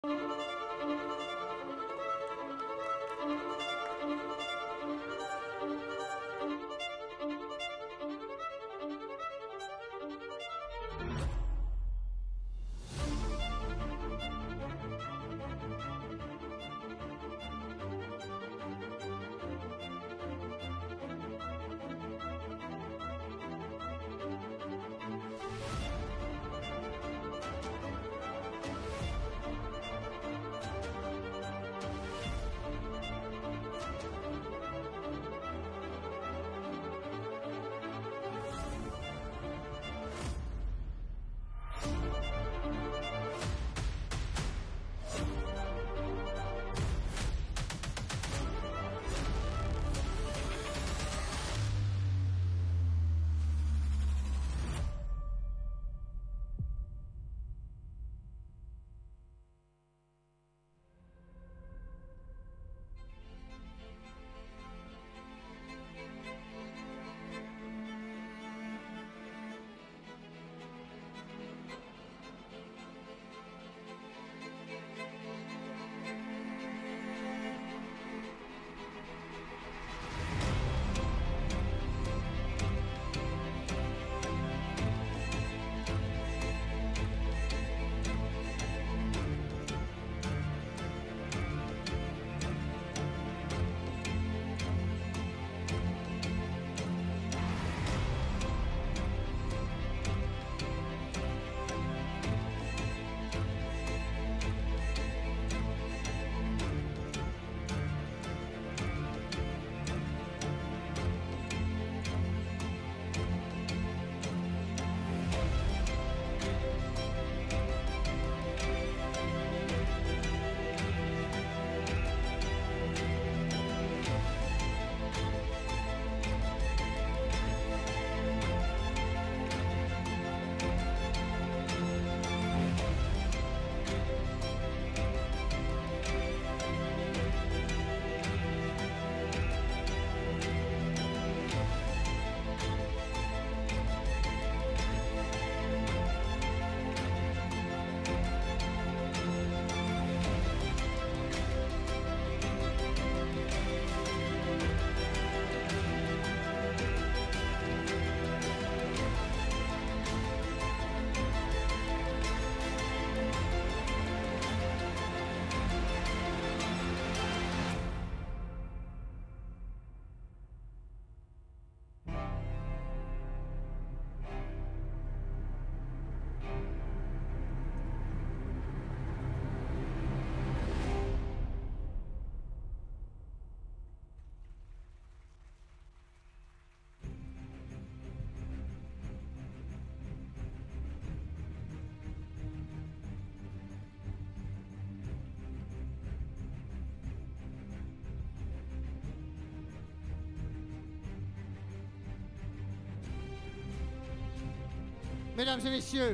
Mesdames et messieurs,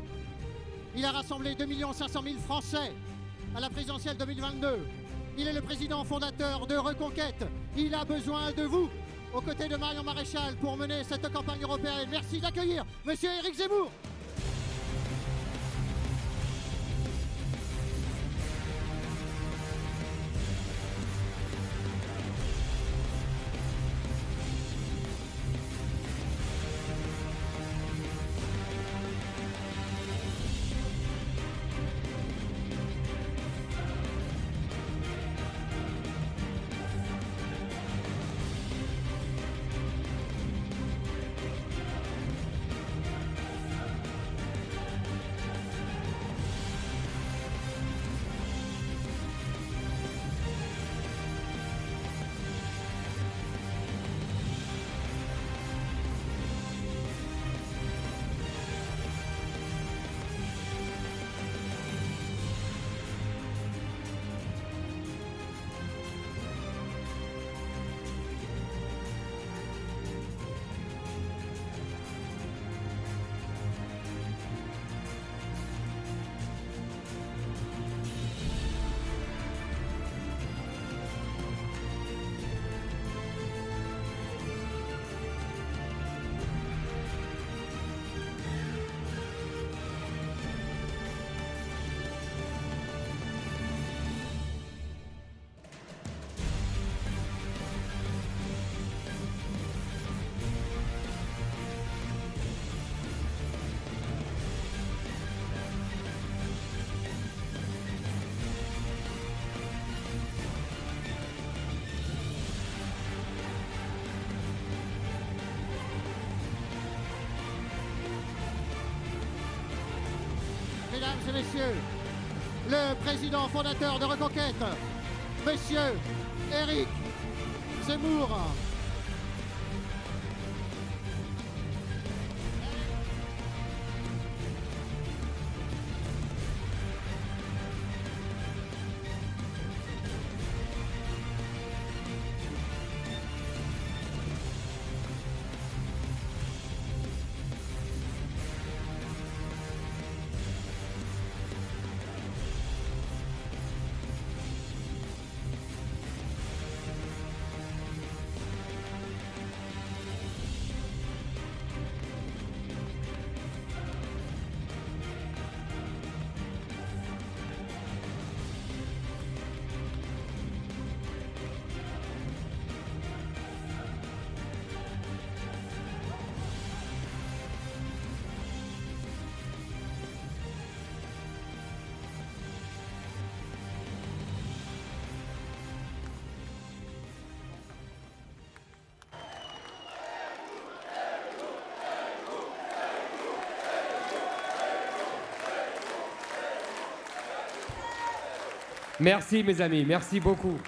il a rassemblé 2 500 000 Français à la présidentielle 2022. Il est le président fondateur de Reconquête. Il a besoin de vous, aux côtés de Marion Maréchal, pour mener cette campagne européenne. Merci d'accueillir Monsieur Éric Zemmour. et messieurs, le président fondateur de Reconquête, monsieur Éric Zemmour. Merci mes amis, merci beaucoup.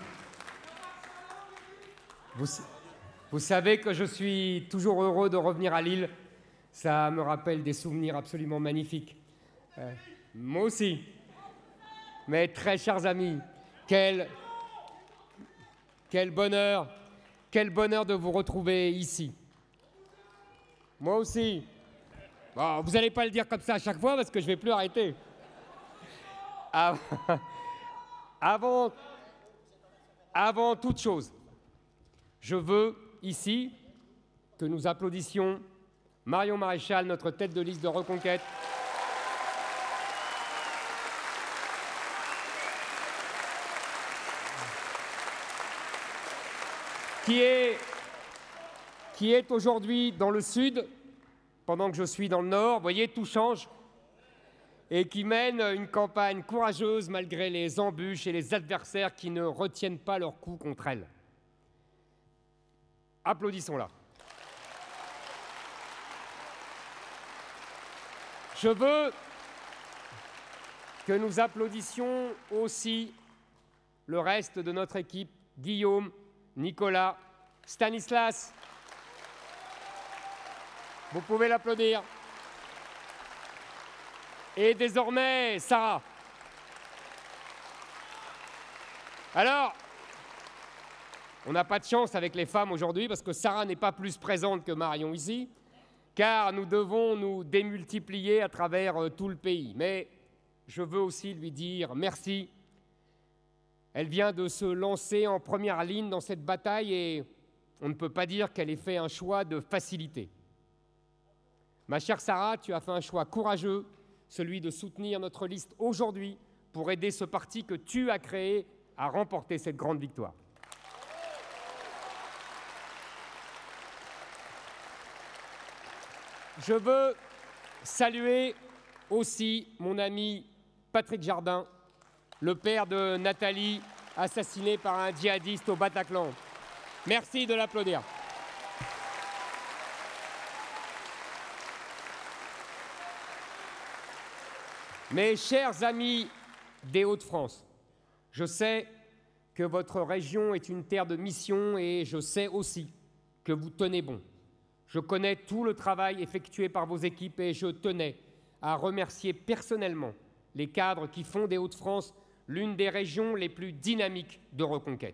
Vous savez que je suis toujours heureux de revenir à Lille. Ça me rappelle des souvenirs absolument magnifiques. Moi aussi. Mes très chers amis, quel bonheur de vous retrouver ici. Moi aussi. Bon, vous n'allez pas le dire comme ça à chaque fois parce que je ne vais plus arrêter. Avant toute chose, je veux ici que nous applaudissions Marion Maréchal, notre tête de liste de Reconquête, qui est aujourd'hui dans le sud, pendant que je suis dans le nord. Vous voyez, tout change. Et qui mène une campagne courageuse malgré les embûches et les adversaires qui ne retiennent pas leur coup contre elle. Applaudissons-la. Je veux que nous applaudissions aussi le reste de notre équipe, Guillaume, Nicolas, Stanislas. Vous pouvez l'applaudir. Et désormais, Sarah. Alors, on n'a pas de chance avec les femmes aujourd'hui parce que Sarah n'est pas plus présente que Marion ici, car nous devons nous démultiplier à travers tout le pays. Mais je veux aussi lui dire merci. Elle vient de se lancer en première ligne dans cette bataille et on ne peut pas dire qu'elle ait fait un choix de facilité. Ma chère Sarah, tu as fait un choix courageux, celui de soutenir notre liste aujourd'hui pour aider ce parti que tu as créé à remporter cette grande victoire. Je veux saluer aussi mon ami Patrick Jardin, le père de Nathalie, assassiné par un djihadiste au Bataclan. Merci de l'applaudir. Mes chers amis des Hauts-de-France, je sais que votre région est une terre de mission et je sais aussi que vous tenez bon. Je connais tout le travail effectué par vos équipes et je tenais à remercier personnellement les cadres qui font des Hauts-de-France l'une des régions les plus dynamiques de Reconquête.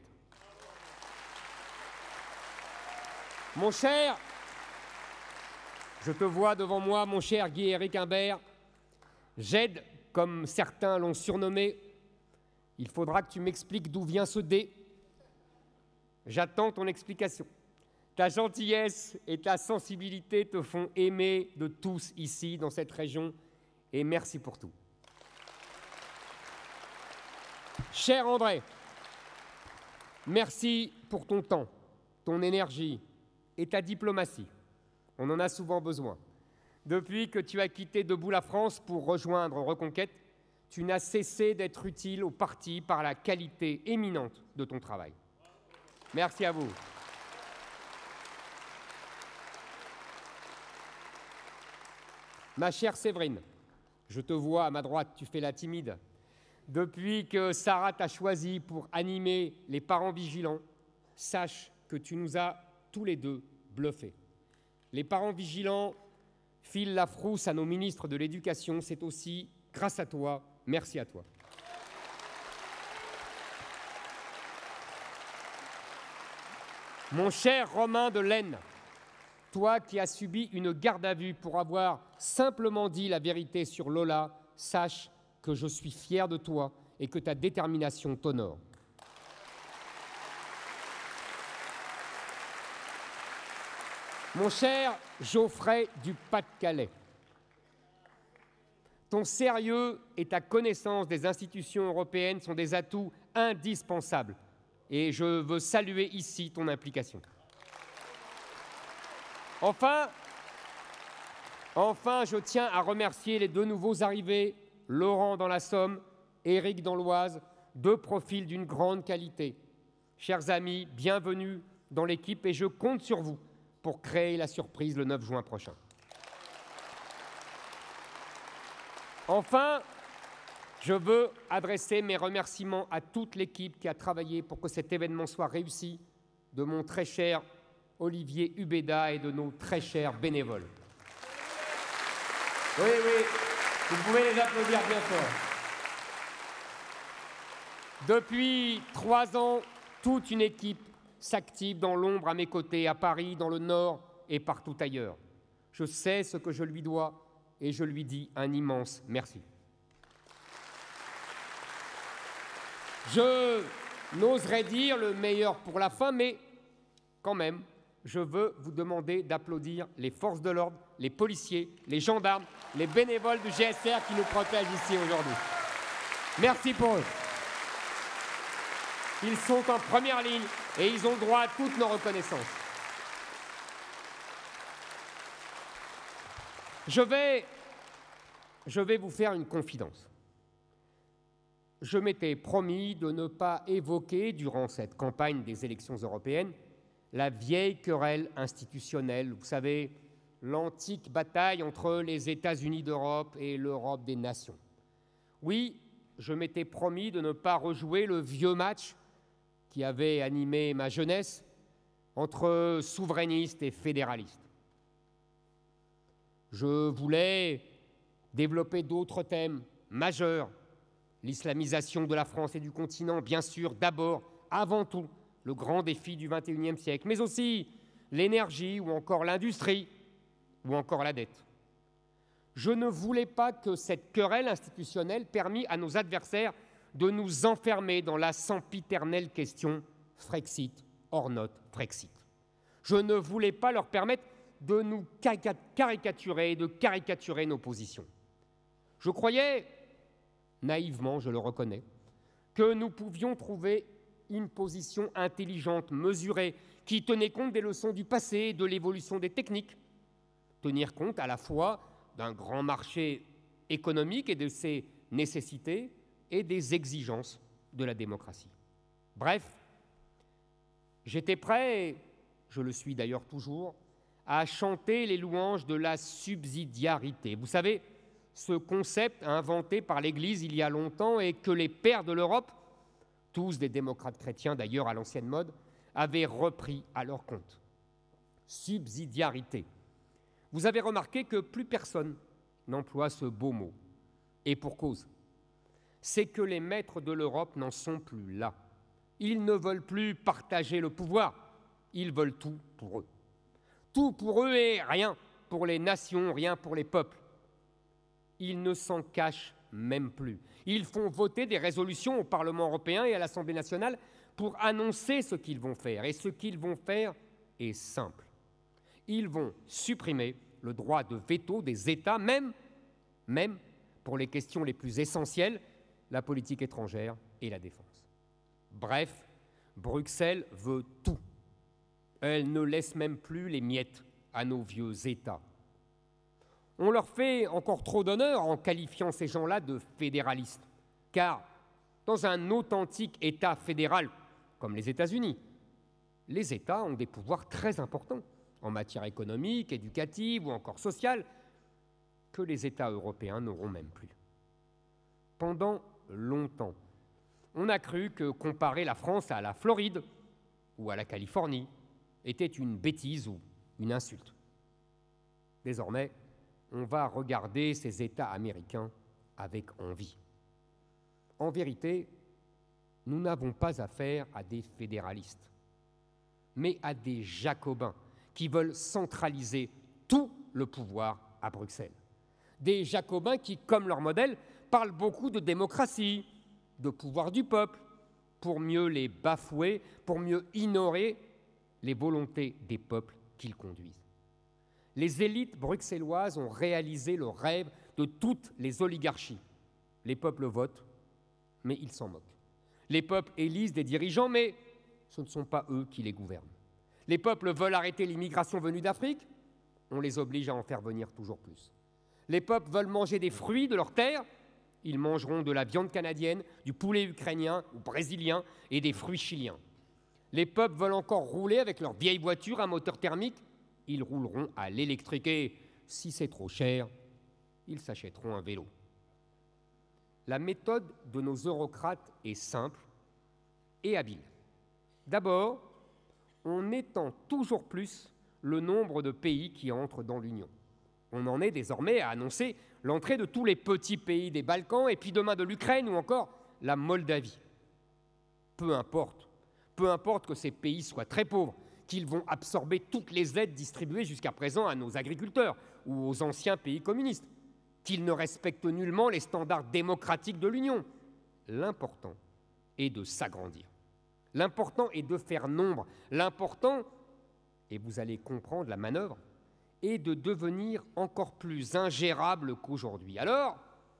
Mon cher, je te vois devant moi, mon cher Guy-Éric Imbert, Jed, comme certains l'ont surnommé, il faudra que tu m'expliques d'où vient ce dé. J'attends ton explication. Ta gentillesse et ta sensibilité te font aimer de tous ici, dans cette région, et merci pour tout. Cher André, merci pour ton temps, ton énergie et ta diplomatie. On en a souvent besoin. Depuis que tu as quitté Debout la France pour rejoindre Reconquête, tu n'as cessé d'être utile au parti par la qualité éminente de ton travail. Merci à vous. Ma chère Séverine, Je te vois à ma droite, tu fais la timide. Depuis que Sarah t'a choisi pour animer les parents vigilants, sache que tu nous as tous les deux bluffés. Les parents vigilants filent la frousse à nos ministres de l'Éducation. C'est aussi grâce à toi. Merci à toi. Mon cher Romain de l'Aisne, toi qui as subi une garde à vue pour avoir simplement dit la vérité sur Lola, sache que je suis fier de toi et que ta détermination t'honore. Mon cher Geoffrey du Pas-de-Calais, ton sérieux et ta connaissance des institutions européennes sont des atouts indispensables et je veux saluer ici ton implication. Enfin, je tiens à remercier les deux nouveaux arrivés, Laurent dans la Somme, Éric dans l'Oise, deux profils d'une grande qualité. Chers amis, bienvenue dans l'équipe et je compte sur vous pour créer la surprise le 9 juin prochain. Enfin, je veux adresser mes remerciements à toute l'équipe qui a travaillé pour que cet événement soit réussi, de mon très cher Olivier Hubeda et de nos très chers bénévoles. Oui, vous pouvez les applaudir bien fort. Depuis 3 ans, toute une équipe s'active dans l'ombre à mes côtés, à Paris, dans le Nord et partout ailleurs. Je sais ce que je lui dois et je lui dis un immense merci. Je n'oserais dire le meilleur pour la fin, mais quand même, je veux vous demander d'applaudir les forces de l'ordre, les policiers, les gendarmes, les bénévoles du GSR qui nous protègent ici aujourd'hui. Merci pour eux. Ils sont en première ligne et ils ont droit à toutes nos reconnaissances. Je vais vous faire une confidence. Je m'étais promis de ne pas évoquer, durant cette campagne des élections européennes, la vieille querelle institutionnelle, vous savez, l'antique bataille entre les États-Unis d'Europe et l'Europe des nations. Oui, je m'étais promis de ne pas rejouer le vieux match qui avait animé ma jeunesse entre souverainistes et fédéralistes. Je voulais développer d'autres thèmes majeurs, l'islamisation de la France et du continent, bien sûr, d'abord, avant tout, le grand défi du XXIe siècle, mais aussi l'énergie ou encore l'industrie ou encore la dette. Je ne voulais pas que cette querelle institutionnelle permît à nos adversaires de nous enfermer dans la sempiternelle question Frexit, or not Frexit. Je ne voulais pas leur permettre de nous caricaturer et de caricaturer nos positions. Je croyais, naïvement, je le reconnais, que nous pouvions trouver une position intelligente, mesurée, qui tenait compte des leçons du passé et de l'évolution des techniques, tenir compte à la fois d'un grand marché économique et de ses nécessités et des exigences de la démocratie. Bref, j'étais prêt, et je le suis d'ailleurs toujours, à chanter les louanges de la subsidiarité. Vous savez, ce concept inventé par l'Église il y a longtemps et que les pères de l'Europe, tous des démocrates chrétiens d'ailleurs à l'ancienne mode, avaient repris à leur compte. Subsidiarité. Vous avez remarqué que plus personne n'emploie ce beau mot. Et pour cause. C'est que les maîtres de l'Europe n'en sont plus là. Ils ne veulent plus partager le pouvoir. Ils veulent tout pour eux. Tout pour eux et rien pour les nations, rien pour les peuples. Ils ne s'en cachent même plus. Ils font voter des résolutions au Parlement européen et à l'Assemblée nationale pour annoncer ce qu'ils vont faire. Et ce qu'ils vont faire est simple. Ils vont supprimer le droit de veto des États, même pour les questions les plus essentielles, la politique étrangère et la défense. Bref, Bruxelles veut tout. Elle ne laisse même plus les miettes à nos vieux États. On leur fait encore trop d'honneur en qualifiant ces gens-là de fédéralistes, car dans un authentique État fédéral comme les États-Unis, les États ont des pouvoirs très importants en matière économique, éducative ou encore sociale, que les États européens n'auront même plus. Pendant longtemps, on a cru que comparer la France à la Floride ou à la Californie était une bêtise ou une insulte. Désormais, on va regarder ces États américains avec envie. En vérité, nous n'avons pas affaire à des fédéralistes, mais à des jacobins qui veulent centraliser tout le pouvoir à Bruxelles. Des jacobins qui, comme leur modèle, parlent beaucoup de démocratie, de pouvoir du peuple, pour mieux les bafouer, pour mieux ignorer les volontés des peuples qu'ils conduisent. Les élites bruxelloises ont réalisé le rêve de toutes les oligarchies. Les peuples votent, mais ils s'en moquent. Les peuples élisent des dirigeants, mais ce ne sont pas eux qui les gouvernent. Les peuples veulent arrêter l'immigration venue d'Afrique, on les oblige à en faire venir toujours plus. Les peuples veulent manger des fruits de leurs terres, ils mangeront de la viande canadienne, du poulet ukrainien ou brésilien et des fruits chiliens. Les peuples veulent encore rouler avec leurs vieilles voitures à moteur thermique, ils rouleront à l'électrique et, si c'est trop cher, ils s'achèteront un vélo. La méthode de nos eurocrates est simple et habile. D'abord, on étend toujours plus le nombre de pays qui entrent dans l'Union. On en est désormais à annoncer l'entrée de tous les petits pays des Balkans et puis demain de l'Ukraine ou encore la Moldavie. Peu importe que ces pays soient très pauvres, qu'ils vont absorber toutes les aides distribuées jusqu'à présent à nos agriculteurs ou aux anciens pays communistes, qu'ils ne respectent nullement les standards démocratiques de l'Union. L'important est de s'agrandir. L'important est de faire nombre. L'important, et vous allez comprendre la manœuvre, est de devenir encore plus ingérable qu'aujourd'hui. Alors,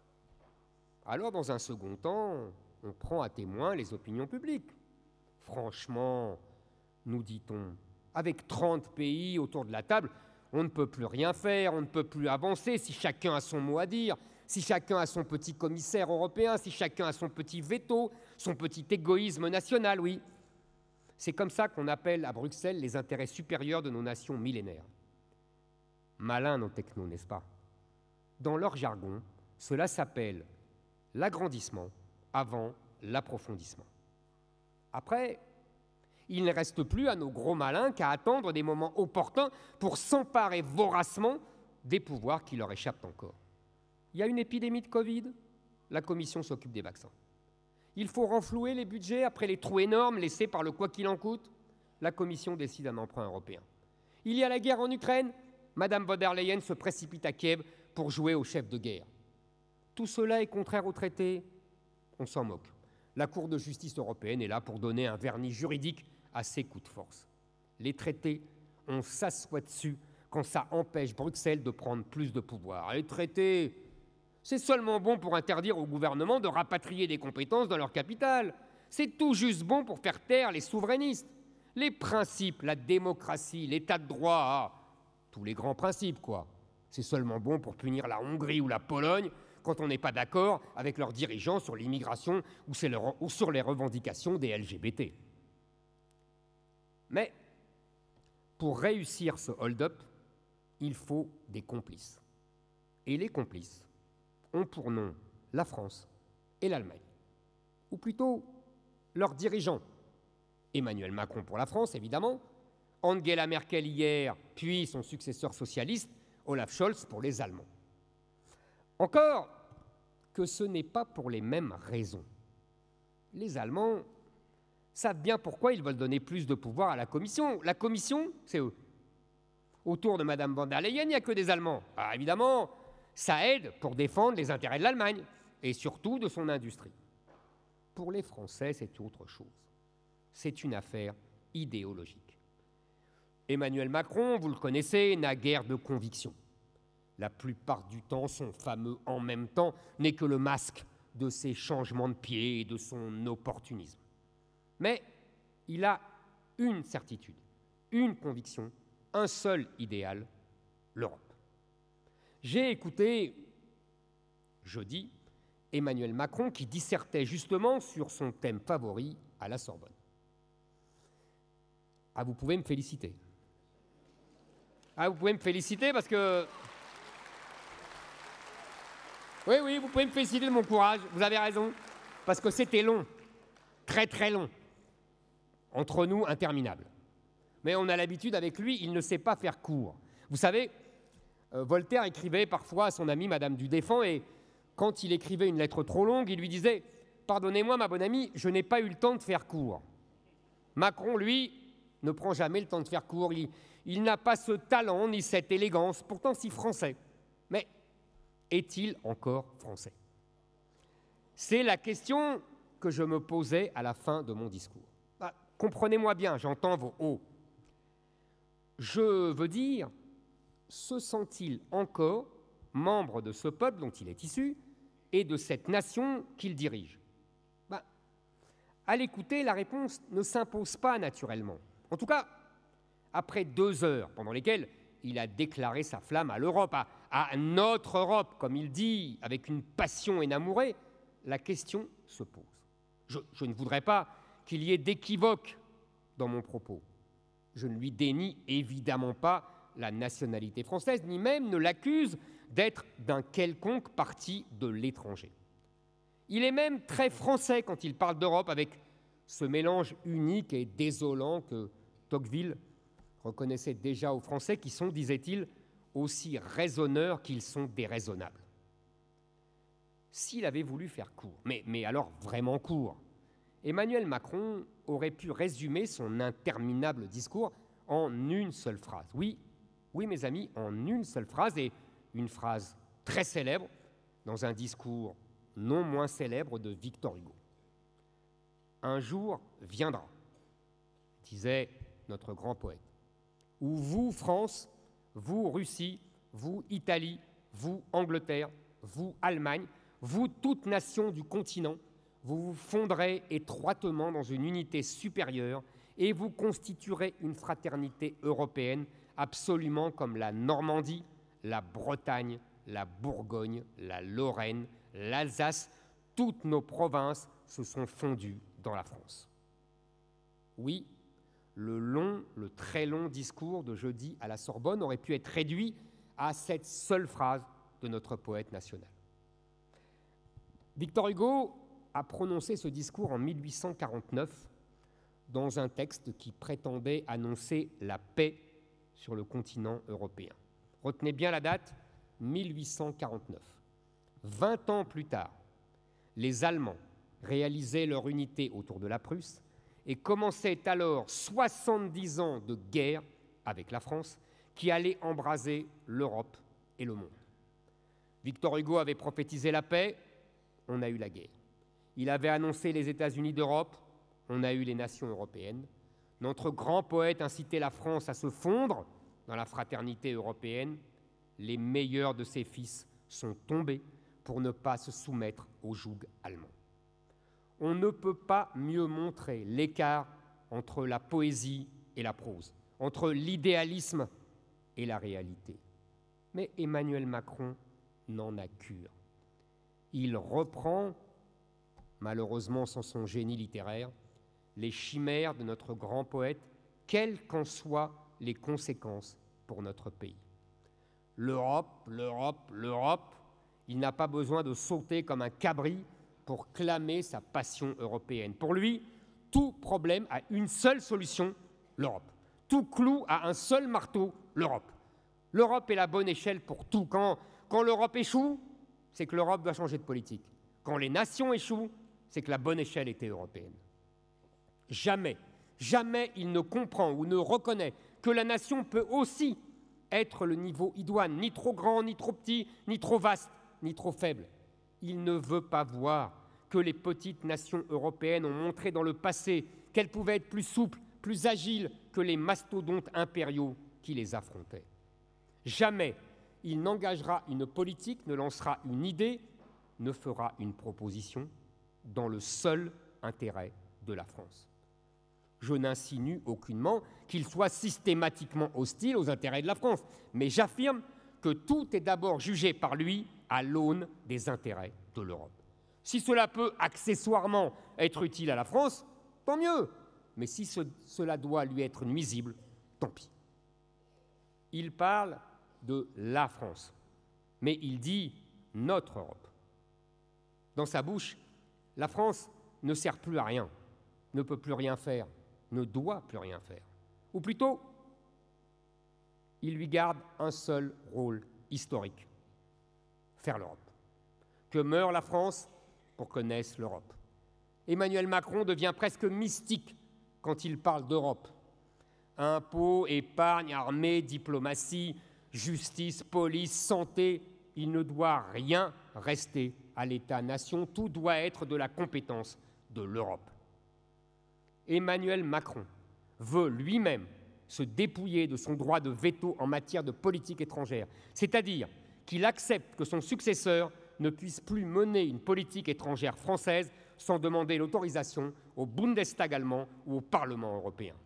dans un second temps, on prend à témoin les opinions publiques. Franchement, nous dit-on, avec 30 pays autour de la table, on ne peut plus rien faire, on ne peut plus avancer si chacun a son mot à dire, si chacun a son petit commissaire européen, si chacun a son petit veto, son petit égoïsme national, oui. C'est comme ça qu'on appelle à Bruxelles les intérêts supérieurs de nos nations millénaires. Malins nos technos, n'est-ce pas? Dans leur jargon, cela s'appelle l'agrandissement avant l'approfondissement. Après, il ne reste plus à nos gros malins qu'à attendre des moments opportuns pour s'emparer voracement des pouvoirs qui leur échappent encore. Il y a une épidémie de Covid, la Commission s'occupe des vaccins. Il faut renflouer les budgets après les trous énormes laissés par le quoi qu'il en coûte, la Commission décide un emprunt européen. Il y a la guerre en Ukraine, Madame von der Leyen se précipite à Kiev pour jouer au chef de guerre. Tout cela est contraire au traité, on s'en moque. La Cour de justice européenne est là pour donner un vernis juridique à ces coups de force. Les traités, on s'assoit dessus quand ça empêche Bruxelles de prendre plus de pouvoir. Les traités, c'est seulement bon pour interdire au gouvernement de rapatrier des compétences dans leur capitale. C'est tout juste bon pour faire taire les souverainistes. Les principes, la démocratie, l'état de droit, tous les grands principes, quoi. C'est seulement bon pour punir la Hongrie ou la Pologne quand on n'est pas d'accord avec leurs dirigeants sur l'immigration ou sur les revendications des LGBT. Mais pour réussir ce hold-up, il faut des complices. Et les complices ont pour nom la France et l'Allemagne. Ou plutôt, leurs dirigeants. Emmanuel Macron pour la France, évidemment, Angela Merkel hier, puis son successeur socialiste, Olaf Scholz pour les Allemands. Encore que ce n'est pas pour les mêmes raisons. Les Allemands savent bien pourquoi ils veulent donner plus de pouvoir à la Commission. La Commission, c'est eux. Autour de Madame von der Leyen, il n'y a que des Allemands. Alors évidemment, ça aide pour défendre les intérêts de l'Allemagne et surtout de son industrie. Pour les Français, c'est autre chose. C'est une affaire idéologique. Emmanuel Macron, vous le connaissez, n'a guère de conviction. La plupart du temps, son fameux « en même temps » n'est que le masque de ses changements de pied et de son opportunisme. Mais il a une certitude, une conviction, un seul idéal, l'Europe. J'ai écouté, jeudi, Emmanuel Macron qui dissertait justement sur son thème favori à la Sorbonne. Ah, vous pouvez me féliciter. Ah, vous pouvez me féliciter parce que Oui, oui, vous pouvez me féliciter de mon courage, vous avez raison. Parce que c'était long, très très long. Entre nous, interminable. Mais on a l'habitude avec lui, il ne sait pas faire court. Vous savez, Voltaire écrivait parfois à son amie Madame du Deffand, et quand il écrivait une lettre trop longue, il lui disait « Pardonnez-moi, ma bonne amie, je n'ai pas eu le temps de faire court. » Macron, lui, ne prend jamais le temps de faire court. Il n'a pas ce talent ni cette élégance, pourtant si français. Mais est-il encore français? C'est la question que je me posais à la fin de mon discours. Comprenez-moi bien, j'entends vos hauts. Je veux dire, se sent-il encore membre de ce peuple dont il est issu et de cette nation qu'il dirige? À l'écouter, la réponse ne s'impose pas naturellement. En tout cas, après 2 heures pendant lesquelles il a déclaré sa flamme à l'Europe, à notre Europe, comme il dit, avec une passion énamourée, la question se pose. Je ne voudrais pas qu'il y ait d'équivoque dans mon propos. Je ne lui dénie évidemment pas la nationalité française, ni même ne l'accuse d'être d'un quelconque parti de l'étranger. Il est même très français quand il parle d'Europe, avec ce mélange unique et désolant que Tocqueville reconnaissait déjà aux Français, qui sont, disait-il, aussi raisonneurs qu'ils sont déraisonnables. S'il avait voulu faire court, mais alors vraiment court, Emmanuel Macron aurait pu résumer son interminable discours en une seule phrase. Oui, mes amis, en une seule phrase, et une phrase très célèbre dans un discours non moins célèbre de Victor Hugo. Un jour viendra, disait notre grand poète, où vous, France, vous, Russie, vous, Italie, vous, Angleterre, vous, Allemagne, vous, toute nation du continent, vous vous fondrez étroitement dans une unité supérieure et vous constituerez une fraternité européenne absolument comme la Normandie, la Bretagne, la Bourgogne, la Lorraine, l'Alsace, toutes nos provinces se sont fondues dans la France. Oui, le très long discours de jeudi à la Sorbonne aurait pu être réduit à cette seule phrase de notre poète national. Victor Hugo a prononcé ce discours en 1849 dans un texte qui prétendait annoncer la paix sur le continent européen. Retenez bien la date, 1849. 20 ans plus tard, les Allemands réalisaient leur unité autour de la Prusse et commençaient alors 70 ans de guerre avec la France qui allait embraser l'Europe et le monde. Victor Hugo avait prophétisé la paix, on a eu la guerre. Il avait annoncé les États-Unis d'Europe, on a eu les nations européennes. Notre grand poète incitait la France à se fondre dans la fraternité européenne. Les meilleurs de ses fils sont tombés pour ne pas se soumettre au joug allemand. On ne peut pas mieux montrer l'écart entre la poésie et la prose, entre l'idéalisme et la réalité. Mais Emmanuel Macron n'en a cure. Il reprend, malheureusement sans son génie littéraire, les chimères de notre grand poète, quelles qu'en soient les conséquences pour notre pays. L'Europe, l'Europe, l'Europe, il n'a pas besoin de sauter comme un cabri pour clamer sa passion européenne. Pour lui, tout problème a une seule solution, l'Europe. Tout clou a un seul marteau, l'Europe. L'Europe est la bonne échelle pour tout. Quand l'Europe échoue, c'est que l'Europe doit changer de politique. Quand les nations échouent, c'est que la bonne échelle était européenne. Jamais, jamais il ne comprend ou ne reconnaît que la nation peut aussi être le niveau idoine, ni trop grand, ni trop petit, ni trop vaste, ni trop faible. Il ne veut pas voir que les petites nations européennes ont montré dans le passé qu'elles pouvaient être plus souples, plus agiles que les mastodontes impériaux qui les affrontaient. Jamais il n'engagera une politique, ne lancera une idée, ne fera une proposition dans le seul intérêt de la France. Je n'insinue aucunement qu'il soit systématiquement hostile aux intérêts de la France, mais j'affirme que tout est d'abord jugé par lui à l'aune des intérêts de l'Europe. Si cela peut accessoirement être utile à la France, tant mieux, mais si cela doit lui être nuisible, tant pis. Il parle de la France, mais il dit notre Europe. Dans sa bouche, la France ne sert plus à rien, ne peut plus rien faire, ne doit plus rien faire. Ou plutôt, il lui garde un seul rôle historique, faire l'Europe. Que meure la France pour que naisse l'Europe. Emmanuel Macron devient presque mystique quand il parle d'Europe. Impôts, épargne, armée, diplomatie, justice, police, santé, il ne doit rien rester à l'État-nation, tout doit être de la compétence de l'Europe. Emmanuel Macron veut lui-même se dépouiller de son droit de veto en matière de politique étrangère, c'est-à-dire qu'il accepte que son successeur ne puisse plus mener une politique étrangère française sans demander l'autorisation au Bundestag allemand ou au Parlement européen.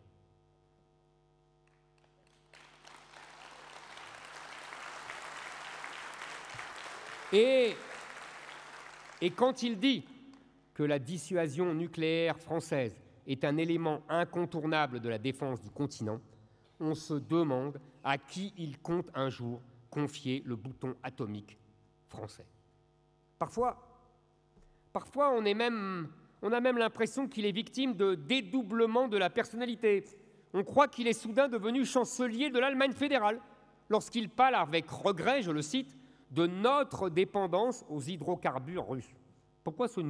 Et quand il dit que la dissuasion nucléaire française est un élément incontournable de la défense du continent, on se demande à qui il compte un jour confier le bouton atomique français. Parfois on a même l'impression qu'il est victime de dédoublement de la personnalité. On croit qu'il est soudain devenu chancelier de l'Allemagne fédérale lorsqu'il parle avec regret, je le cite, de notre dépendance aux hydrocarbures russes. Pourquoi ce « nous » ?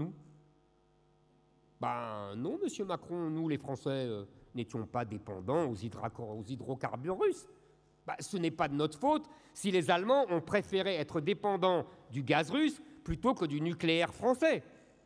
Ben non, monsieur Macron, nous les Français n'étions pas dépendants aux hydrocarbures russes. Ben, ce n'est pas de notre faute si les Allemands ont préféré être dépendants du gaz russe plutôt que du nucléaire français.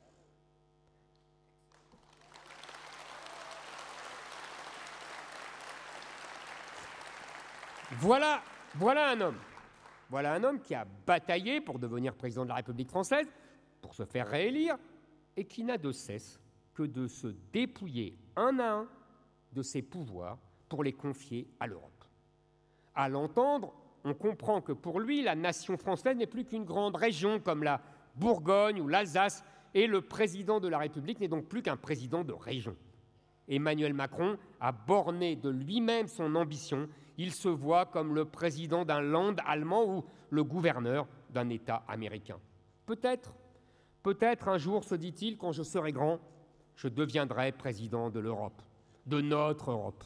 Voilà un homme qui a bataillé pour devenir président de la République française, pour se faire réélire, et qui n'a de cesse que de se dépouiller un à un de ses pouvoirs pour les confier à l'Europe. À l'entendre, on comprend que pour lui, la nation française n'est plus qu'une grande région comme la Bourgogne ou l'Alsace, et le président de la République n'est donc plus qu'un président de région. Emmanuel Macron a borné de lui-même son ambition. Il se voit comme le président d'un land allemand ou le gouverneur d'un État américain. Peut-être un jour, se dit-il, quand je serai grand, je deviendrai président de l'Europe, de notre Europe.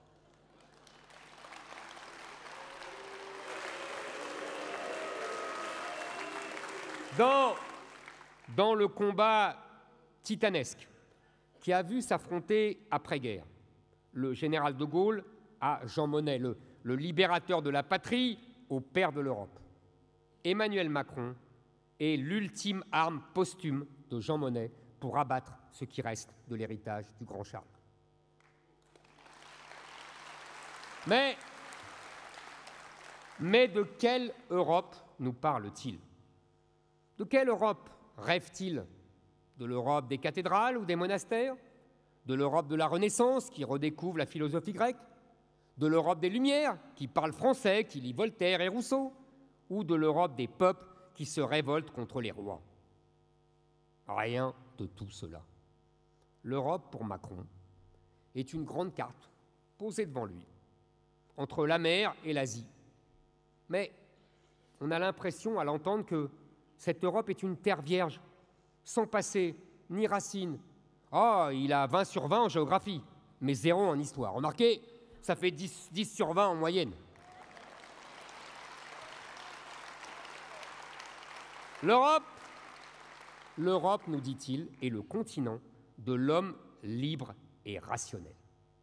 Dans le combat titanesque qui a vu s'affronter après-guerre le général de Gaulle à Jean Monnet, le libérateur de la patrie au père de l'Europe, Emmanuel Macron est l'ultime arme posthume de Jean Monnet pour abattre ce qui reste de l'héritage du grand Charles. Mais de quelle Europe nous parle-t-il ? De quelle Europe rêve-t-il ? De l'Europe des cathédrales ou des monastères ? De l'Europe de la Renaissance qui redécouvre la philosophie grecque ? De l'Europe des Lumières qui parle français, qui lit Voltaire et Rousseau ? Ou de l'Europe des peuples qui se révoltent contre les rois ? Rien de tout cela. L'Europe, pour Macron, est une grande carte posée devant lui, entre la mer et l'Asie. Mais on a l'impression, à l'entendre, que cette Europe est une terre vierge, sans passé, ni racines. Il a 20 sur 20 en géographie, mais 0 en histoire. Remarquez, ça fait 10 sur 20 en moyenne. L'Europe, nous dit-il, est le continent de l'homme libre et rationnel.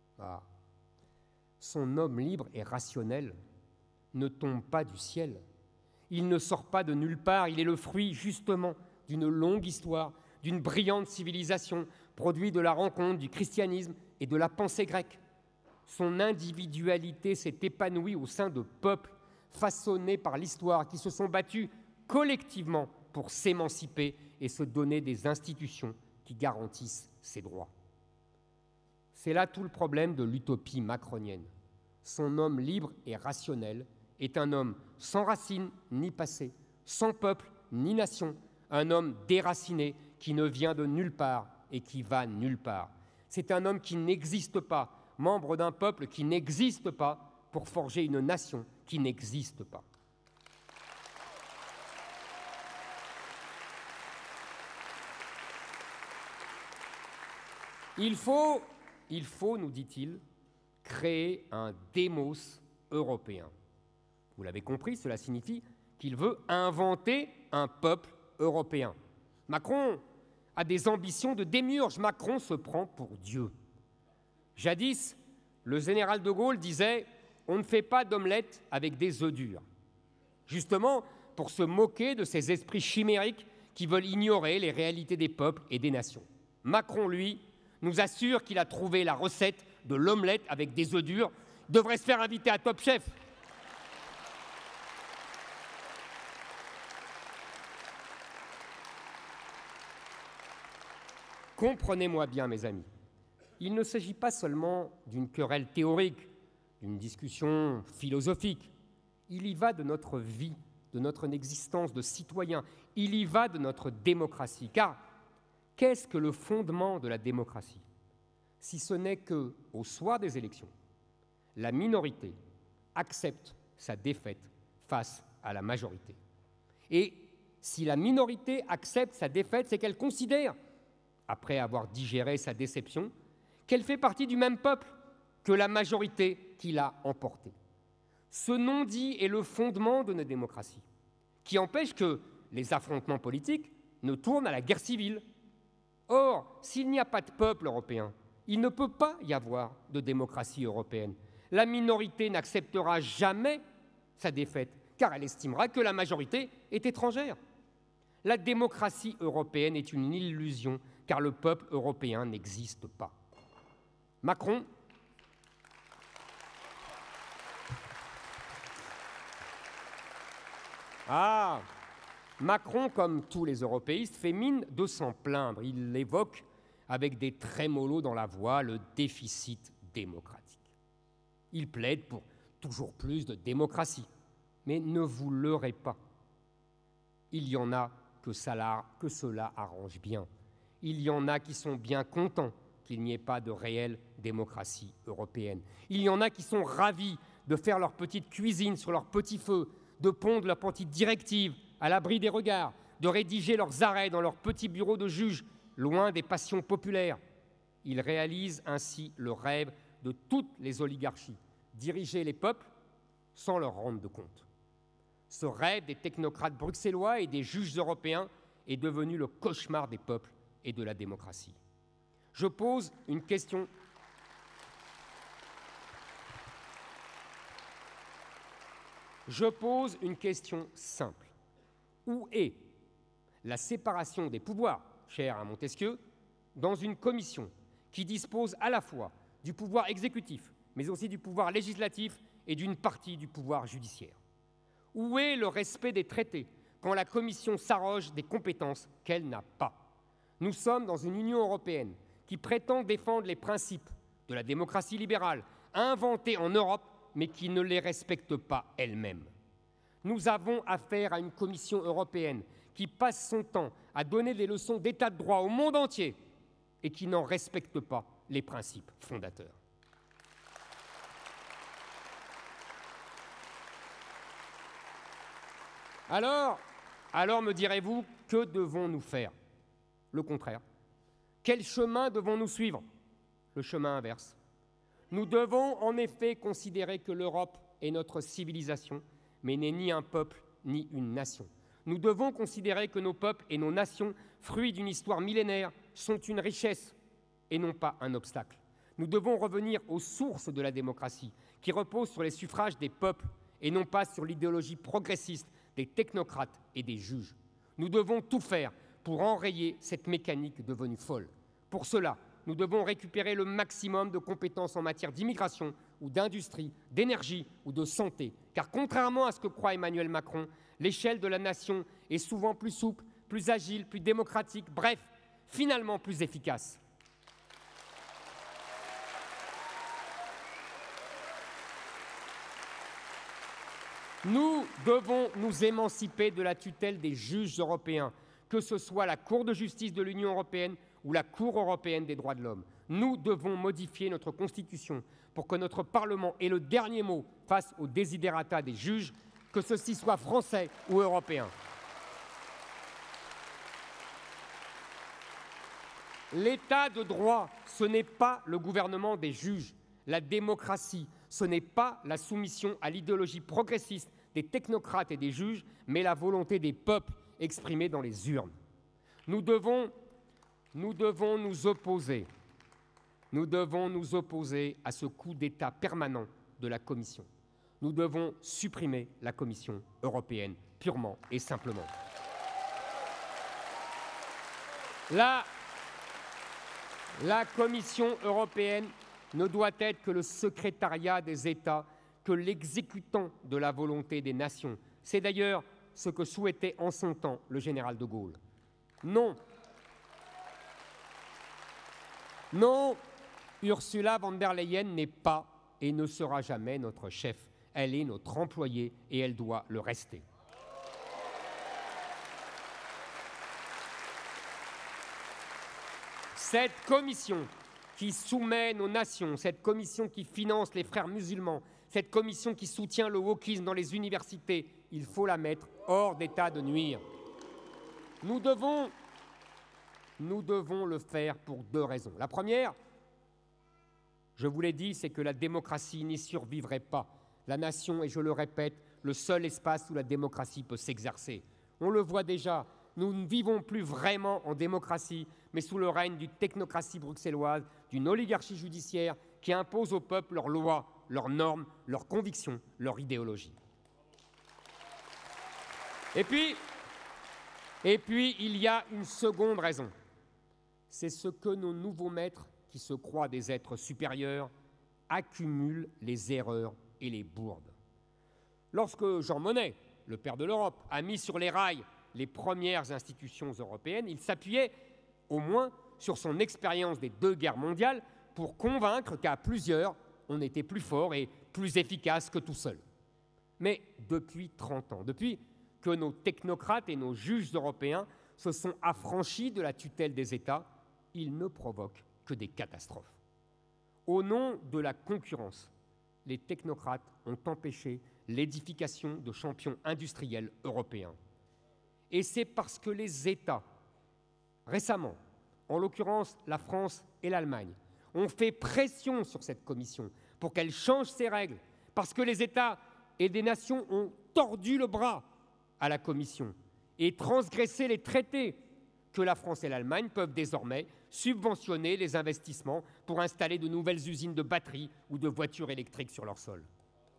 Son homme libre et rationnel ne tombe pas du ciel. Il ne sort pas de nulle part. Il est le fruit, justement, d'une longue histoire, d'une brillante civilisation, produit de la rencontre du christianisme et de la pensée grecque. Son individualité s'est épanouie au sein de peuples façonnés par l'histoire qui se sont battus collectivement pour s'émanciper et se donner des institutions qui garantissent ses droits. C'est là tout le problème de l'utopie macronienne. Son homme libre et rationnel est un homme sans racines ni passé, sans peuple ni nation, un homme déraciné qui ne vient de nulle part et qui va nulle part. C'est un homme qui n'existe pas, membre d'un peuple qui n'existe pas pour forger une nation qui n'existe pas. Il faut, nous dit-il, créer un démos européen. Vous l'avez compris, cela signifie qu'il veut inventer un peuple européen. Macron a des ambitions de démiurge. Macron se prend pour Dieu. Jadis, le général de Gaulle disait « On ne fait pas d'omelette avec des œufs durs ». Justement, pour se moquer de ces esprits chimériques qui veulent ignorer les réalités des peuples et des nations. Macron, lui, nous assure qu'il a trouvé la recette de l'omelette avec des œufs durs. Il devrait se faire inviter à Top Chef. Comprenez-moi bien, mes amis, il ne s'agit pas seulement d'une querelle théorique, d'une discussion philosophique. Il y va de notre vie, de notre existence de citoyen. Il y va de notre démocratie. Car qu'est-ce que le fondement de la démocratie? Si ce n'est que, au soir des élections, la minorité accepte sa défaite face à la majorité. Et si la minorité accepte sa défaite, c'est qu'elle considère, après avoir digéré sa déception, qu'elle fait partie du même peuple que la majorité qui l'a emporté. Ce non-dit est le fondement de notre démocratie, qui empêche que les affrontements politiques ne tournent à la guerre civile. Or, s'il n'y a pas de peuple européen, il ne peut pas y avoir de démocratie européenne. La minorité n'acceptera jamais sa défaite, car elle estimera que la majorité est étrangère. La démocratie européenne est une illusion, car le peuple européen n'existe pas. Macron Macron, comme tous les européistes, fait mine de s'en plaindre. Il évoque, avec des trémolos dans la voix, le déficit démocratique. Il plaide pour toujours plus de démocratie. Mais ne vous leurrez pas. Il y en a que cela arrange bien. Il y en a qui sont bien contents qu'il n'y ait pas de réelle démocratie européenne. Il y en a qui sont ravis de faire leur petite cuisine sur leur petit feu, de pondre leur petite directive à l'abri des regards, de rédiger leurs arrêts dans leur petit bureau de juge, loin des passions populaires. Ils réalisent ainsi le rêve de toutes les oligarchies, diriger les peuples sans leur rendre de compte. Ce rêve des technocrates bruxellois et des juges européens est devenu le cauchemar des peuples et de la démocratie. Je pose une question. Je pose une question simple. Où est la séparation des pouvoirs, chère à Montesquieu, dans une commission qui dispose à la fois du pouvoir exécutif, mais aussi du pouvoir législatif et d'une partie du pouvoir judiciaire? Où est le respect des traités quand la Commission s'arroge des compétences qu'elle n'a pas? Nous sommes dans une Union européenne qui prétend défendre les principes de la démocratie libérale, inventés en Europe, mais qui ne les respecte pas elle-même. Nous avons affaire à une Commission européenne qui passe son temps à donner des leçons d'état de droit au monde entier et qui n'en respecte pas les principes fondateurs. Alors me direz-vous, que devons-nous faire? Le contraire. Quel chemin devons-nous suivre? Le chemin inverse. Nous devons en effet considérer que l'Europe est notre civilisation, mais n'est ni un peuple ni une nation. Nous devons considérer que nos peuples et nos nations, fruits d'une histoire millénaire, sont une richesse et non pas un obstacle. Nous devons revenir aux sources de la démocratie, qui repose sur les suffrages des peuples et non pas sur l'idéologie progressiste des technocrates et des juges. Nous devons tout faire pour enrayer cette mécanique devenue folle. Pour cela, nous devons récupérer le maximum de compétences en matière d'immigration ou d'industrie, d'énergie ou de santé. Car contrairement à ce que croit Emmanuel Macron, l'échelle de la nation est souvent plus souple, plus agile, plus démocratique, bref, finalement plus efficace. Nous devons nous émanciper de la tutelle des juges européens, que ce soit la Cour de justice de l'Union européenne ou la Cour européenne des droits de l'homme. Nous devons modifier notre Constitution pour que notre Parlement ait le dernier mot face aux desiderata des juges, que ceux-ci soient français ou européens. L'état de droit, ce n'est pas le gouvernement des juges. La démocratie, ce n'est pas la soumission à l'idéologie progressiste des technocrates et des juges, mais la volonté des peuples exprimée dans les urnes. Nous devons nous opposer à ce coup d'État permanent de la Commission. Nous devons supprimer la Commission européenne, purement et simplement. La Commission européenne ne doit être que le secrétariat des États, que l'exécutant de la volonté des nations. C'est d'ailleurs ce que souhaitait en son temps le général de Gaulle. Non, Ursula von der Leyen n'est pas et ne sera jamais notre chef. Elle est notre employée et elle doit le rester. Cette commission qui soumet nos nations, cette commission qui finance les frères musulmans, cette commission qui soutient le wokisme dans les universités, il faut la mettre hors d'état de nuire. Nous devons le faire pour deux raisons. La première, je vous l'ai dit, c'est que la démocratie n'y survivrait pas. La nation est, je le répète, le seul espace où la démocratie peut s'exercer. On le voit déjà, nous ne vivons plus vraiment en démocratie, mais sous le règne d'une technocratie bruxelloise, d'une oligarchie judiciaire qui impose au peuple leurs lois, leurs normes, leurs convictions, leur idéologie. Et puis, il y a une seconde raison. C'est ce que nos nouveaux maîtres, qui se croient des êtres supérieurs, accumulent les erreurs et les bourdes. Lorsque Jean Monnet, le père de l'Europe, a mis sur les rails les premières institutions européennes, il s'appuyait au moins sur son expérience des 2 guerres mondiales pour convaincre qu'à plusieurs, on était plus fort et plus efficace que tout seul. Mais depuis 30 ans, depuis que nos technocrates et nos juges européens se sont affranchis de la tutelle des États, ils ne provoquent que des catastrophes. Au nom de la concurrence, les technocrates ont empêché l'édification de champions industriels européens. Et c'est parce que les États, récemment, en l'occurrence la France et l'Allemagne, ont fait pression sur cette commission pour qu'elle change ses règles, parce que les États et des nations ont tordu le bras à la commission et transgressé les traités, que la France et l'Allemagne peuvent désormais subventionner les investissements pour installer de nouvelles usines de batteries ou de voitures électriques sur leur sol.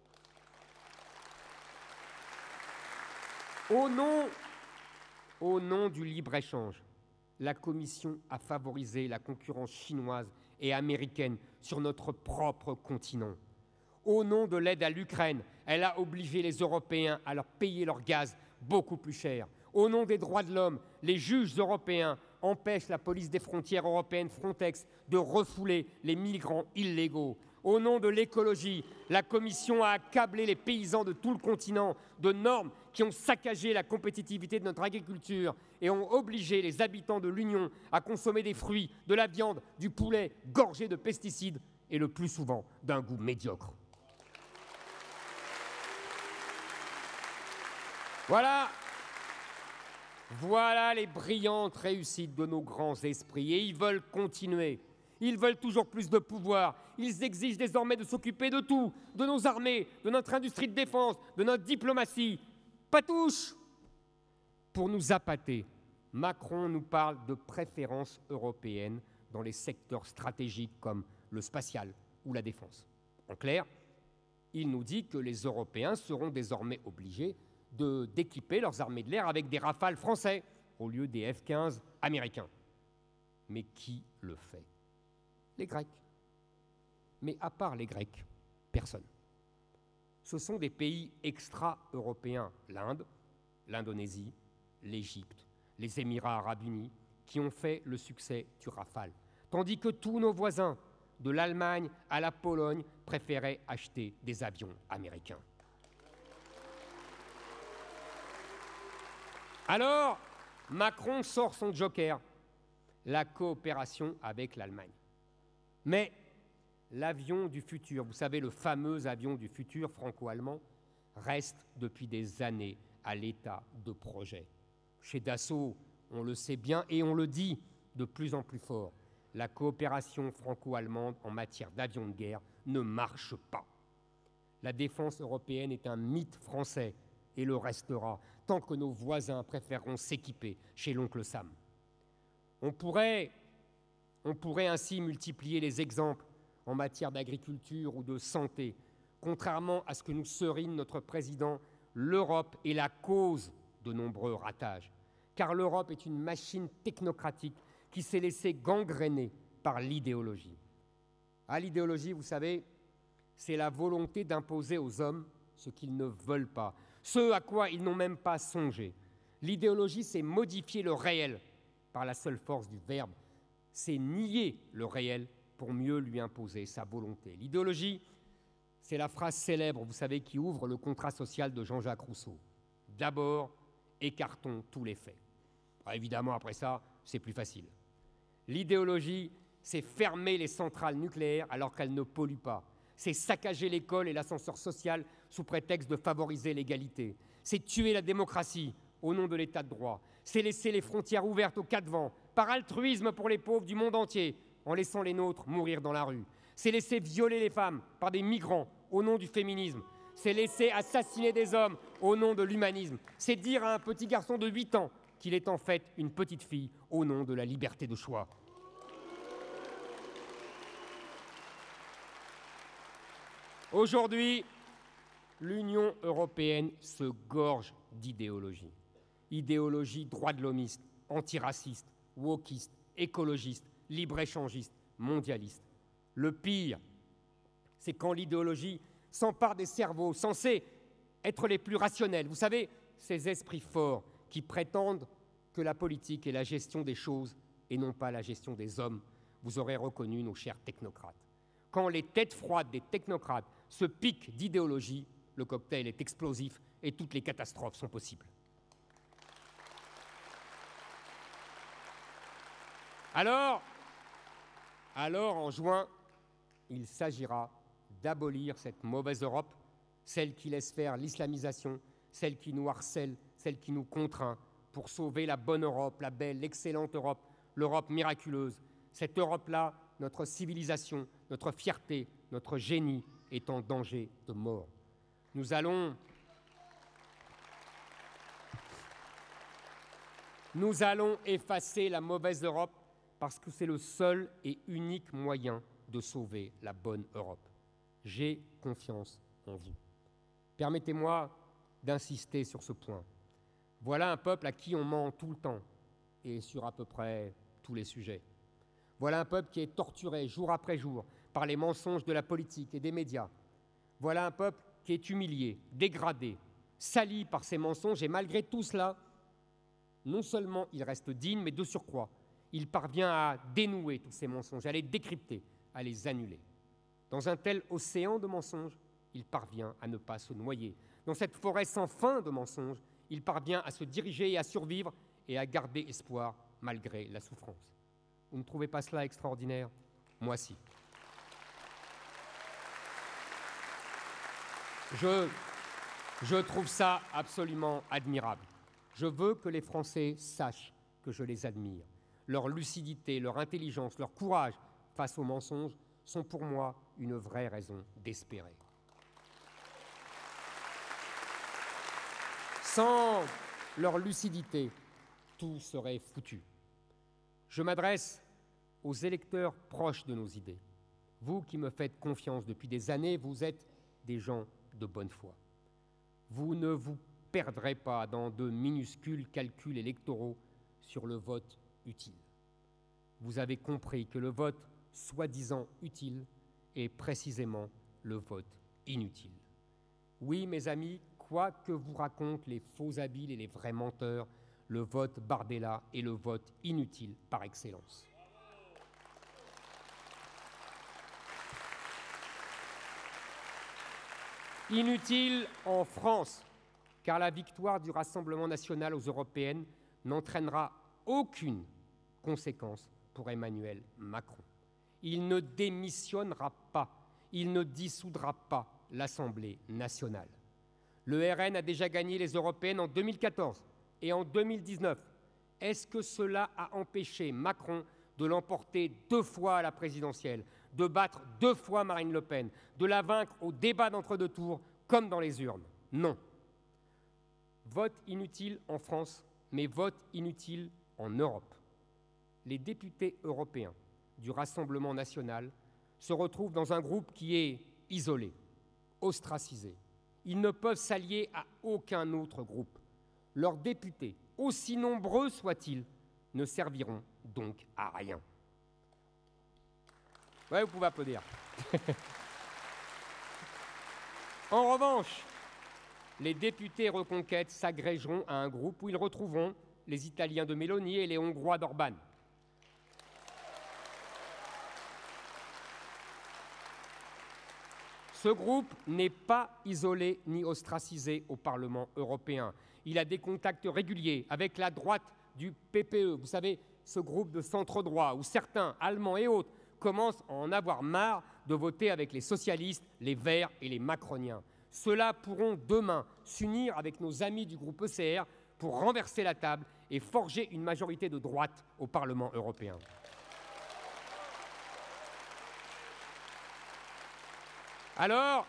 Au nom du libre-échange, la Commission a favorisé la concurrence chinoise et américaine sur notre propre continent. Au nom de l'aide à l'Ukraine, elle a obligé les Européens à leur payer leur gaz beaucoup plus cher. Au nom des droits de l'homme, les juges européens empêchent la police des frontières européennes Frontex de refouler les migrants illégaux. Au nom de l'écologie, la Commission a accablé les paysans de tout le continent de normes qui ont saccagé la compétitivité de notre agriculture et ont obligé les habitants de l'Union à consommer des fruits, de la viande, du poulet gorgé de pesticides et le plus souvent d'un goût médiocre. Voilà les brillantes réussites de nos grands esprits et ils veulent continuer. Ils veulent toujours plus de pouvoir. Ils exigent désormais de s'occuper de tout, de nos armées, de notre industrie de défense, de notre diplomatie. Patouche! Pour nous appâter, Macron nous parle de préférences européennes dans les secteurs stratégiques comme le spatial ou la défense. En clair, il nous dit que les Européens seront désormais obligés d'équiper leurs armées de l'air avec des Rafales français au lieu des F-15 américains. Mais qui le fait? Les Grecs. Mais à part les Grecs, personne. Ce sont des pays extra-européens, l'Inde, l'Indonésie, l'Égypte, les Émirats arabes unis, qui ont fait le succès du Rafale, tandis que tous nos voisins, de l'Allemagne à la Pologne, préféraient acheter des avions américains. Alors, Macron sort son joker, la coopération avec l'Allemagne. Mais l'avion du futur, vous savez, le fameux avion du futur franco-allemand, reste depuis des années à l'état de projet. Chez Dassault, on le sait bien et on le dit, de plus en plus fort. La coopération franco-allemande en matière d'avions de guerre ne marche pas. La défense européenne est un mythe français et le restera tant que nos voisins préféreront s'équiper chez l'oncle Sam. On pourrait ainsi multiplier les exemples en matière d'agriculture ou de santé. Contrairement à ce que nous serine notre président, l'Europe est la cause de nombreux ratages. Car l'Europe est une machine technocratique qui s'est laissée gangréner par l'idéologie. Ah, l'idéologie, vous savez, c'est la volonté d'imposer aux hommes ce qu'ils ne veulent pas, ce à quoi ils n'ont même pas songé. L'idéologie, c'est modifier le réel par la seule force du verbe. C'est nier le réel pour mieux lui imposer sa volonté. L'idéologie, c'est la phrase célèbre, vous savez, qui ouvre le contrat social de Jean-Jacques Rousseau. D'abord, écartons tous les faits. Ah, évidemment, après ça, c'est plus facile. L'idéologie, c'est fermer les centrales nucléaires alors qu'elles ne polluent pas. C'est saccager l'école et l'ascenseur social sous prétexte de favoriser l'égalité. C'est tuer la démocratie au nom de l'état de droit. C'est laisser les frontières ouvertes aux quatre vents, par altruisme pour les pauvres du monde entier, en laissant les nôtres mourir dans la rue. C'est laisser violer les femmes par des migrants au nom du féminisme. C'est laisser assassiner des hommes au nom de l'humanisme. C'est dire à un petit garçon de 8 ans qu'il est en fait une petite fille au nom de la liberté de choix. Aujourd'hui, l'Union européenne se gorge d'idéologie. Idéologie droits de l'hommiste, antiraciste, wokiste, écologiste, libre-échangiste, mondialiste. Le pire, c'est quand l'idéologie s'empare des cerveaux censés être les plus rationnels. Vous savez, ces esprits forts qui prétendent que la politique est la gestion des choses et non pas la gestion des hommes. Vous aurez reconnu nos chers technocrates. Quand les têtes froides des technocrates se piquent d'idéologie, le cocktail est explosif et toutes les catastrophes sont possibles. Alors, en juin, il s'agira d'abolir cette mauvaise Europe, celle qui laisse faire l'islamisation, celle qui nous harcèle, celle qui nous contraint, pour sauver la bonne Europe, la belle, l'excellente Europe, l'Europe miraculeuse. Cette Europe-là, notre civilisation, notre fierté, notre génie est en danger de mort. Nous allons effacer la mauvaise Europe parce que c'est le seul et unique moyen de sauver la bonne Europe. J'ai confiance en vous. Permettez-moi d'insister sur ce point. Voilà un peuple à qui on ment tout le temps et sur à peu près tous les sujets. Voilà un peuple qui est torturé jour après jour par les mensonges de la politique et des médias. Voilà un peuple qui est humilié, dégradé, sali par ces mensonges et malgré tout cela, non seulement il reste digne, mais de surcroît, il parvient à dénouer tous ces mensonges, à les décrypter, à les annuler. Dans un tel océan de mensonges, il parvient à ne pas se noyer. Dans cette forêt sans fin de mensonges, il parvient à se diriger et à survivre et à garder espoir malgré la souffrance. Vous ne trouvez pas cela extraordinaire? Moi, si. Je trouve ça absolument admirable. Je veux que les Français sachent que je les admire. Leur lucidité, leur intelligence, leur courage face aux mensonges sont pour moi une vraie raison d'espérer. Sans leur lucidité, tout serait foutu. Je m'adresse aux électeurs proches de nos idées. Vous qui me faites confiance depuis des années, vous êtes des gens de bonne foi. Vous ne vous perdrez pas dans de minuscules calculs électoraux sur le vote utile. Vous avez compris que le vote soi-disant utile est précisément le vote inutile. Oui, mes amis, quoi que vous racontent les faux habiles et les vrais menteurs, le vote Bardella est le vote inutile par excellence. Inutile en France, car la victoire du Rassemblement national aux européennes n'entraînera aucune conséquence pour Emmanuel Macron. Il ne démissionnera pas, il ne dissoudra pas l'Assemblée nationale. Le RN a déjà gagné les européennes en 2014 et en 2019. Est-ce que cela a empêché Macron de l'emporter 2 fois à la présidentielle, de battre 2 fois Marine Le Pen, de la vaincre au débat d'entre-deux tours, comme dans les urnes? Non. Vote inutile en France, mais vote inutile en Europe. Les députés européens du Rassemblement national se retrouvent dans un groupe qui est isolé, ostracisé. Ils ne peuvent s'allier à aucun autre groupe. Leurs députés, aussi nombreux soient-ils, ne serviront donc à rien. Ouais, vous pouvez applaudir. En revanche, les députés Reconquête s'agrégeront à un groupe où ils retrouveront les Italiens de Meloni et les Hongrois d'Orban. Ce groupe n'est pas isolé ni ostracisé au Parlement européen. Il a des contacts réguliers avec la droite du PPE. Vous savez, ce groupe de centre-droit où certains, Allemands et autres, commencent à en avoir marre de voter avec les socialistes, les Verts et les Macroniens. Ceux-là pourront demain s'unir avec nos amis du groupe ECR pour renverser la table et forger une majorité de droite au Parlement européen. Alors,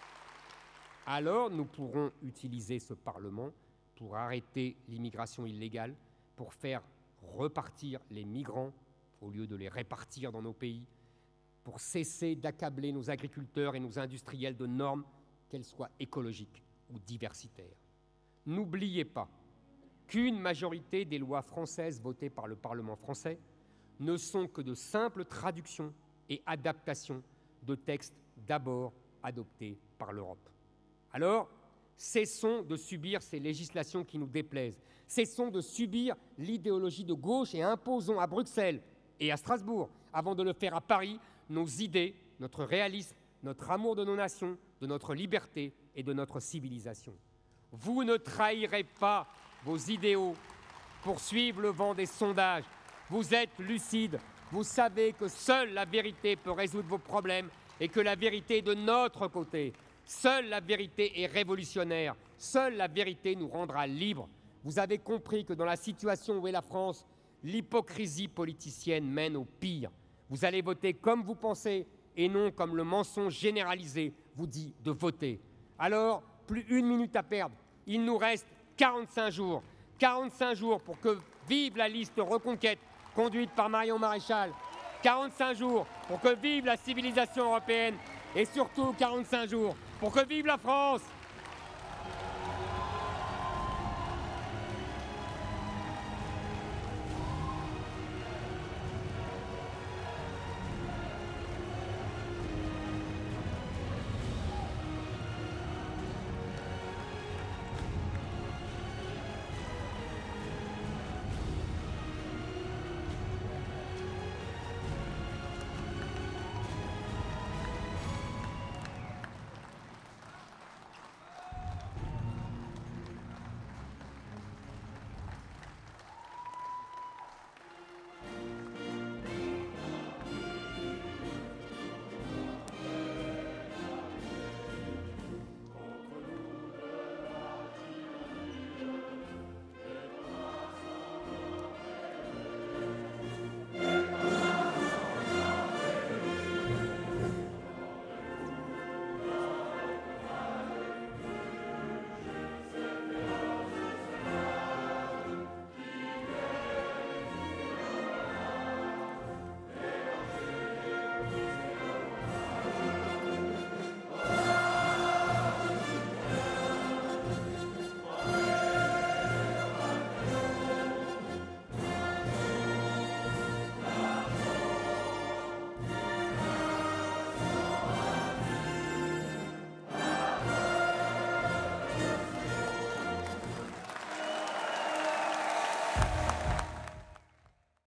nous pourrons utiliser ce Parlement pour arrêter l'immigration illégale, pour faire repartir les migrants au lieu de les répartir dans nos pays, pour cesser d'accabler nos agriculteurs et nos industriels de normes, qu'elles soient écologiques ou diversitaires. N'oubliez pas qu'une majorité des lois françaises votées par le Parlement français ne sont que de simples traductions et adaptations de textes d'abord adoptés par l'Europe. Alors, cessons de subir ces législations qui nous déplaisent. Cessons de subir l'idéologie de gauche et imposons à Bruxelles et à Strasbourg, avant de le faire à Paris, nos idées, notre réalisme, notre amour de nos nations, de notre liberté et de notre civilisation. Vous ne trahirez pas vos idéaux pour suivre le vent des sondages. Vous êtes lucide, vous savez que seule la vérité peut résoudre vos problèmes et que la vérité est de notre côté. Seule la vérité est révolutionnaire. Seule la vérité nous rendra libres. Vous avez compris que dans la situation où est la France, l'hypocrisie politicienne mène au pire. Vous allez voter comme vous pensez et non comme le mensonge généralisé vous dit de voter. Alors, plus une minute à perdre. Il nous reste 45 jours. 45 jours pour que vive la liste Reconquête conduite par Marion Maréchal. 45 jours pour que vive la civilisation européenne et surtout 45 jours pour que vive la France.